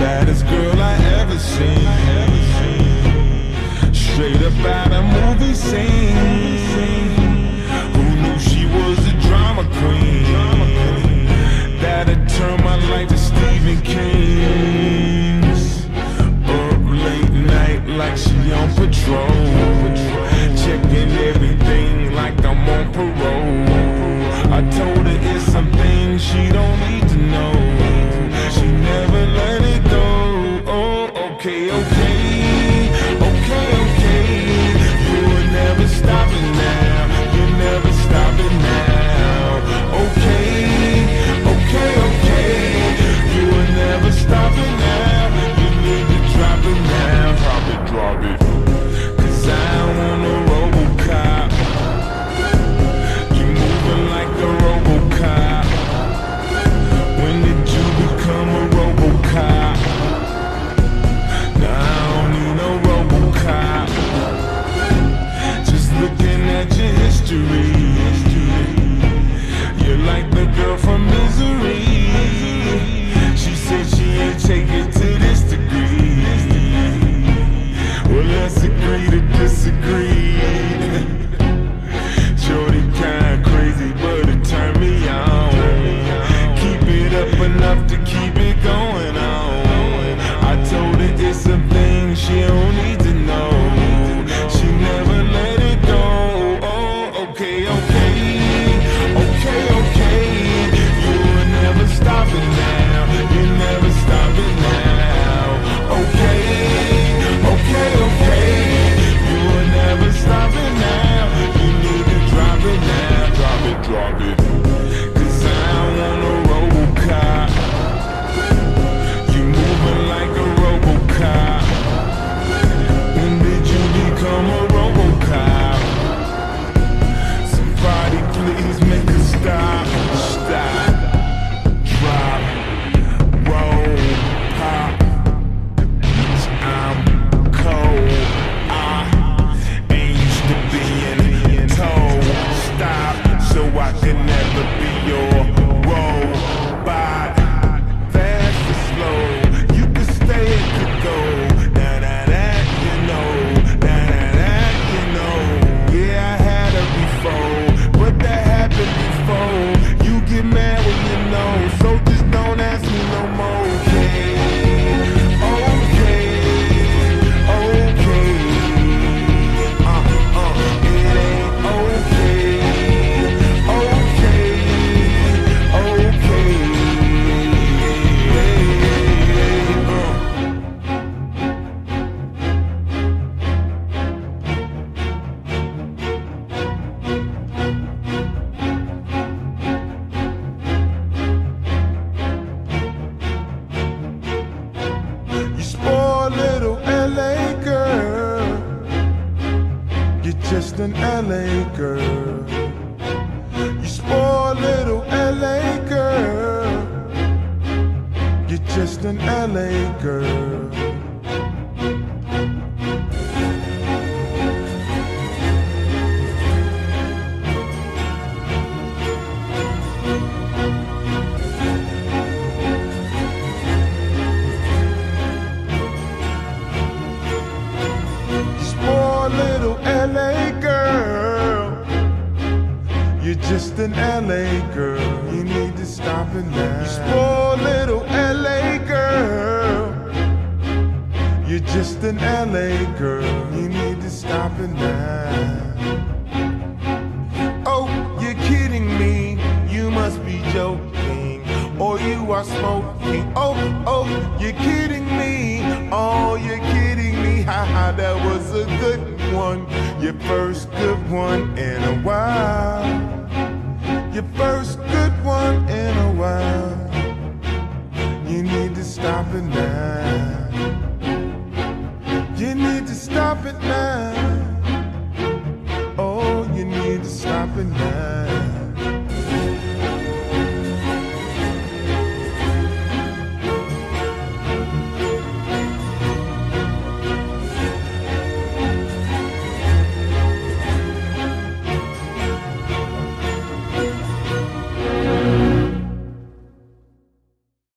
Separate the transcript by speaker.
Speaker 1: baddest girl I ever seen. Straight up out a movie scene. Who knew she was a drama queen? That'd turn my life to Stephen King's. Up late night like she on patrol, checking everything like I'm on parole. I told her it's some things she don't need to know. She never let it go. Oh, okay, okay, okay, okay. You will never stop it now. You'll never stop it now. Okay, okay, okay. You will never stop it now. You need to drop it now. Drop it, drop it. 'Cause I want a RoboCop. You moving like a RoboCop. When did you become a RoboCop? Now I don't need no RoboCop. Just looking at your history, you're like the girl from Misery. She said she ain't take it to this degree. Well, let's agree to disagree. Shorty kinda crazy, but it turned me on. Keep it up enough to keep it going on. I told her it's some things she don't need to know. She never let it go. Oh, okay, okay, okay, okay. You will never stop it now. You never stop it now. Okay, okay, okay. You will never stop it now. You need to drop it now. Drop it, drop it. 'Cause I want a RoboCop. You moving like a RoboCop. When did you become a RoboCop? Somebody please make a stop. Stop, drop, roll, pop. I'm cold. I ain't used to being told stop, so I can never be your robot. Fast or slow, you can stay, it could go. Now that you know, that you know. Yeah, I had her before, but that happened before. You get mad when you know, so just don't ask me no more. Okay, okay, okay. It ain't okay, okay, okay. You spoiled little LA girl. You're just an LA girl. You spoiled little LA girl. You're just an LA girl. Spoiled little LA girl. You're just an LA girl. You need to stop it now. You spoiled little LA girl. You're just an LA girl. You need to stop it now. Oh, you're kidding me. You must be joking, or you are smoking. Oh, oh, you're kidding me. Oh, you're kidding me. Haha, that was a good one. Your first good one in a while. Your first good one in a while.